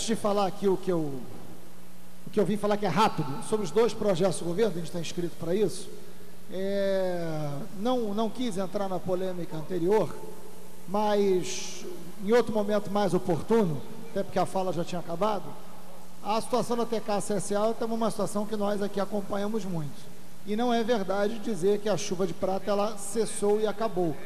Antes de falar aqui o que eu vim falar, que é rápido, sobre os dois projetos do governo, a gente está inscrito para isso, não quis entrar na polêmica anterior, mas em outro momento mais oportuno, até porque a fala já tinha acabado, a situação da TK-CSA é uma situação que nós aqui acompanhamos muito. E não é verdade dizer que a chuva de prata ela cessou e acabou.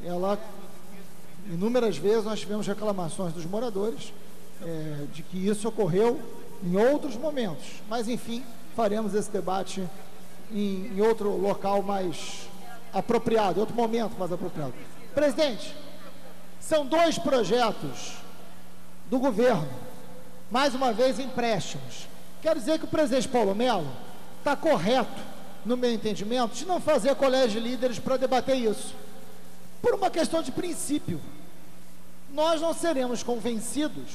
Inúmeras vezes nós tivemos reclamações dos moradores de que isso ocorreu em outros momentos. Mas, enfim, faremos esse debate em outro local mais apropriado, em outro momento mais apropriado. Presidente, são dois projetos do governo, mais uma vez empréstimos. Quero dizer que o presidente Paulo Mello está correto, no meu entendimento, de não fazer colégio de líderes para debater isso, por uma questão de princípio. Nós não seremos convencidos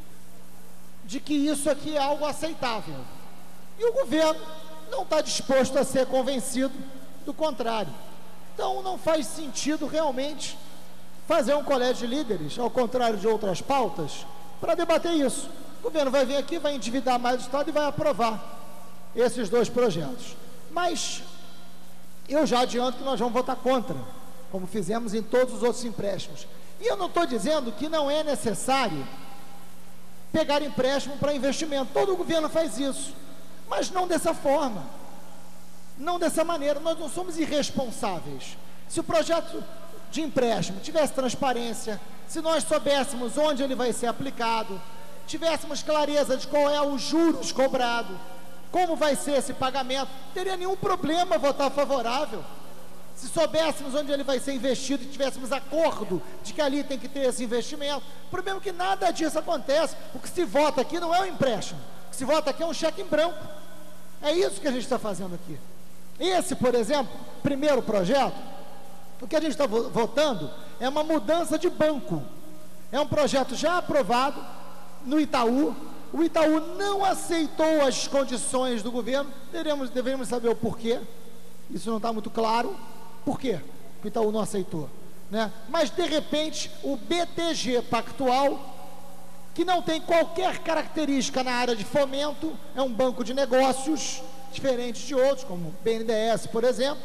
de que isso aqui é algo aceitável, e o governo não está disposto a ser convencido do contrário. Então não faz sentido realmente fazer um colégio de líderes, ao contrário de outras pautas, para debater isso. O governo vai vir aqui, vai endividar mais o Estado e vai aprovar esses dois projetos. Mas eu já adianto que nós vamos votar contra, como fizemos em todos os outros empréstimos. E eu não estou dizendo que não é necessário pegar empréstimo para investimento. Todo o governo faz isso, mas não dessa forma, não dessa maneira. Nós não somos irresponsáveis. Se o projeto de empréstimo tivesse transparência, se nós soubéssemos onde ele vai ser aplicado, tivéssemos clareza de qual é os juros cobrado, como vai ser esse pagamento, não teria nenhum problema votar favorável. Se soubéssemos onde ele vai ser investido e tivéssemos acordo de que ali tem que ter esse investimento. O problema é que nada disso acontece. O que se vota aqui não é um empréstimo, o que se vota aqui é um cheque em branco. É isso que a gente está fazendo aqui. Esse, por exemplo, primeiro projeto, o que a gente está votando é uma mudança de banco. É um projeto já aprovado no Itaú. O Itaú não aceitou as condições do governo. Devemos saber o porquê. Isso não está muito claro. Por quê que o Itaú não aceitou, né? Mas, de repente, o BTG Pactual, que não tem qualquer característica na área de fomento, é um banco de negócios diferente de outros, como o BNDES, por exemplo,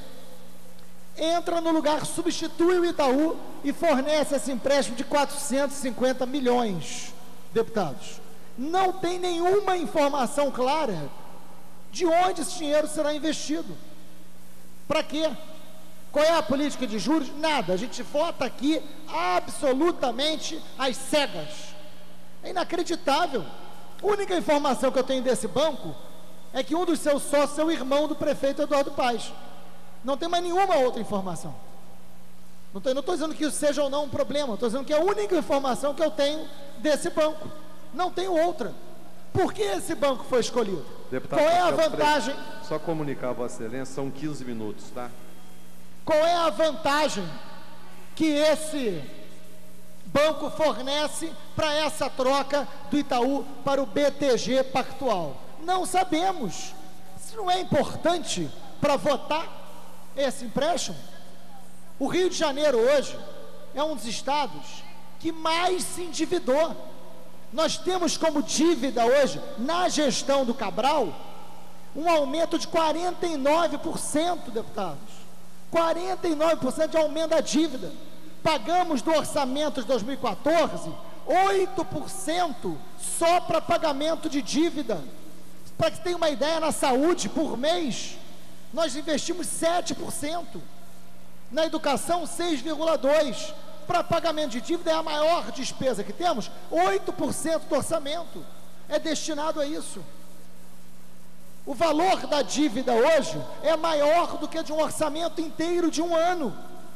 entra no lugar, substitui o Itaú e fornece esse empréstimo de 450 milhões, deputados. Não tem nenhuma informação clara de onde esse dinheiro será investido. Para quê? Qual é a política de juros? Nada. A gente vota aqui absolutamente às cegas. É inacreditável. A única informação que eu tenho desse banco é que um dos seus sócios é o irmão do prefeito Eduardo Paes. Não tem mais nenhuma outra informação. Não estou dizendo que isso seja ou não um problema, estou dizendo que é a única informação que eu tenho desse banco. Não tenho outra. Por que esse banco foi escolhido? Deputado, qual é a vantagem? Só comunicar a Vossa Excelência, são 15 minutos, tá? Qual é a vantagem que esse banco fornece para essa troca do Itaú para o BTG Pactual? Não sabemos. Isso não é importante para votar esse empréstimo? O Rio de Janeiro hoje é um dos estados que mais se endividou. Nós temos como dívida hoje, na gestão do Cabral, um aumento de 49%, deputados. 49% de aumento da dívida. Pagamos do orçamento de 2014, 8% só para pagamento de dívida. Para que tenha uma ideia, na saúde, por mês, nós investimos 7%. Na educação, 6,2%. Para pagamento de dívida é a maior despesa que temos, 8% do orçamento é destinado a isso. O valor da dívida hoje é maior do que de um orçamento inteiro de um ano,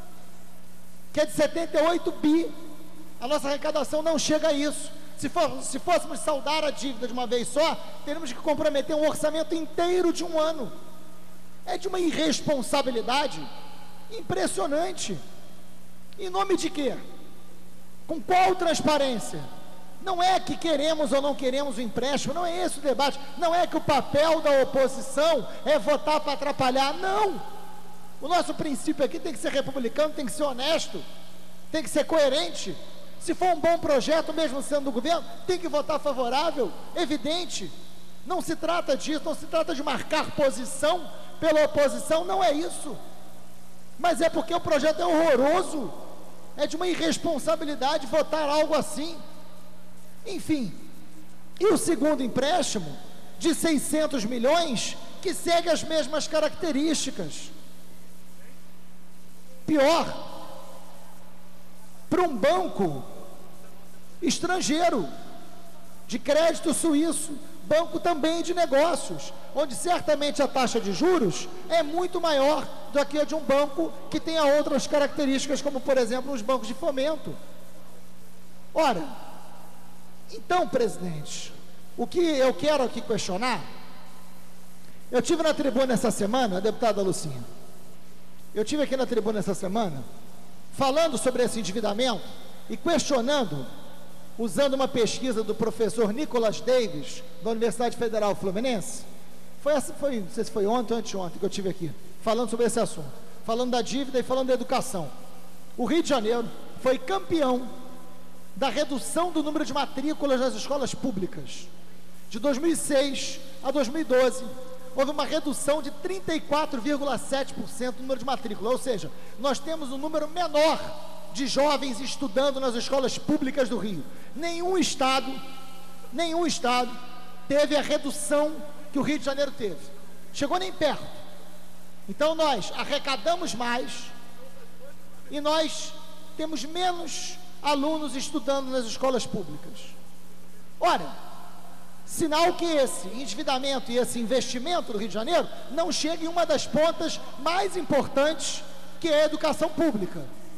que é de 78 bi. A nossa arrecadação não chega a isso. Se fôssemos saldar a dívida de uma vez só, teríamos que comprometer um orçamento inteiro de um ano. É de uma irresponsabilidade impressionante. Em nome de quê? Com qual transparência? Não é que queremos ou não queremos o empréstimo, não é esse o debate, não é que o papel da oposição é votar para atrapalhar, não. O nosso princípio aqui tem que ser republicano, tem que ser honesto, tem que ser coerente. Se for um bom projeto, mesmo sendo do governo, tem que votar favorável, evidente. Não se trata disso, não se trata de marcar posição pela oposição, não é isso. Mas é porque o projeto é horroroso, é de uma irresponsabilidade votar algo assim. Enfim, e o segundo empréstimo, de 600 milhões, que segue as mesmas características. Pior, para um banco estrangeiro, de crédito suíço, banco também de negócios, onde certamente a taxa de juros é muito maior do que a de um banco que tenha outras características, como por exemplo os bancos de fomento. Ora, então, presidente, o que eu quero aqui questionar, eu tive na tribuna essa semana, a deputada Lucinha, eu tive aqui na tribuna essa semana, falando sobre esse endividamento e questionando, usando uma pesquisa do professor Nicholas Davis, da Universidade Federal Fluminense. Não sei se foi ontem ou anteontem que eu tive aqui, falando sobre esse assunto, falando da dívida e falando da educação. O Rio de Janeiro foi campeão da redução do número de matrículas nas escolas públicas. De 2006 a 2012, houve uma redução de 34,7% do número de matrículas, ou seja, nós temos um número menor de jovens estudando nas escolas públicas do Rio. Nenhum estado teve a redução que o Rio de Janeiro teve. Chegou nem perto. Então nós arrecadamos mais e nós temos menos alunos estudando nas escolas públicas. Ora, sinal que esse endividamento e esse investimento do Rio de Janeiro não chega em uma das pontas mais importantes, que é a educação pública.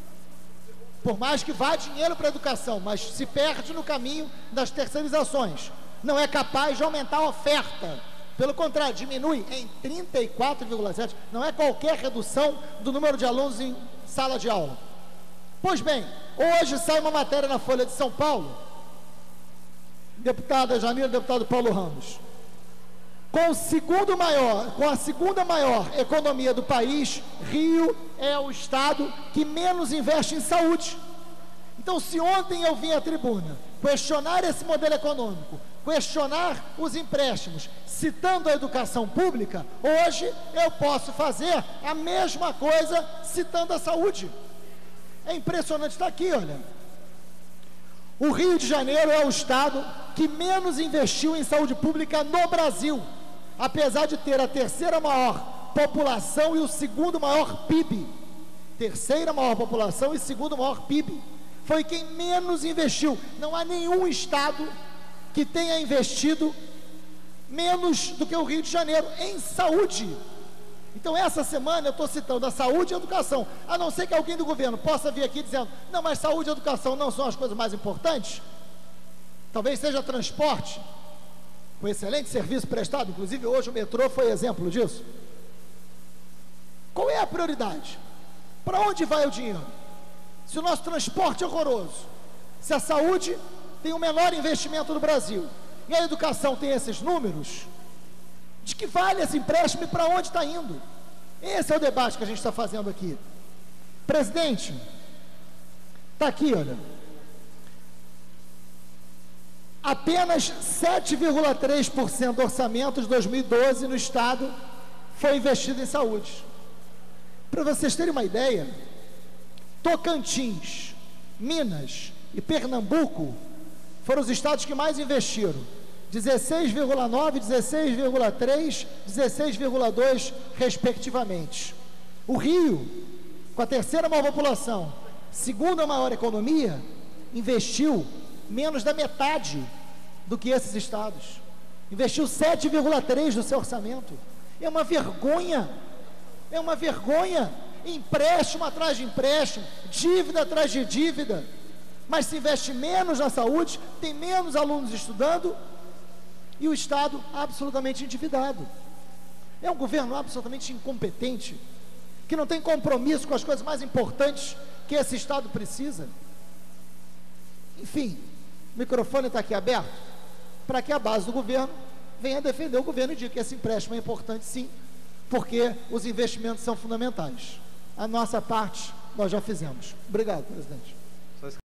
Por mais que vá dinheiro para a educação, mas se perde no caminho das terceirizações. Não é capaz de aumentar a oferta. Pelo contrário, diminui em 34,7%. Não é qualquer redução do número de alunos em sala de aula. Pois bem, hoje sai uma matéria na Folha de São Paulo, deputada Janira, deputado Paulo Ramos, com a segunda maior economia do país, Rio é o estado que menos investe em saúde. Então, se ontem eu vim à tribuna questionar esse modelo econômico, questionar os empréstimos, citando a educação pública, hoje eu posso fazer a mesma coisa citando a saúde. É impressionante, está aqui, olha. O Rio de Janeiro é o estado que menos investiu em saúde pública no Brasil, apesar de ter a terceira maior população e o segundo maior PIB. Terceira maior população e segundo maior PIB. Foi quem menos investiu. Não há nenhum estado que tenha investido menos do que o Rio de Janeiro em saúde. Então, essa semana eu estou citando a saúde e a educação, a não ser que alguém do governo possa vir aqui dizendo, não, mas saúde e educação não são as coisas mais importantes. Talvez seja transporte, com excelente serviço prestado, inclusive hoje o metrô foi exemplo disso. Qual é a prioridade? Para onde vai o dinheiro? Se o nosso transporte é horroroso, se a saúde tem o menor investimento do Brasil, e a educação tem esses números, de que vale esse empréstimo e para onde está indo? Esse é o debate que a gente está fazendo aqui. Presidente, está aqui, olha. Apenas 7,3% do orçamento de 2012 no estado foi investido em saúde. Para vocês terem uma ideia, Tocantins, Minas e Pernambuco foram os estados que mais investiram. 16,9, 16,3, 16,2 respectivamente. O Rio, com a terceira maior população, segunda maior economia, investiu menos da metade do que esses estados. Investiu 7,3 do seu orçamento. É uma vergonha. É uma vergonha. Empréstimo atrás de empréstimo, dívida atrás de dívida. Mas se investe menos na saúde, tem menos alunos estudando, e o Estado absolutamente endividado. É um governo absolutamente incompetente, que não tem compromisso com as coisas mais importantes que esse Estado precisa. Enfim, o microfone está aqui aberto para que a base do governo venha defender o governo e diga que esse empréstimo é importante sim, porque os investimentos são fundamentais. A nossa parte nós já fizemos. Obrigado, presidente.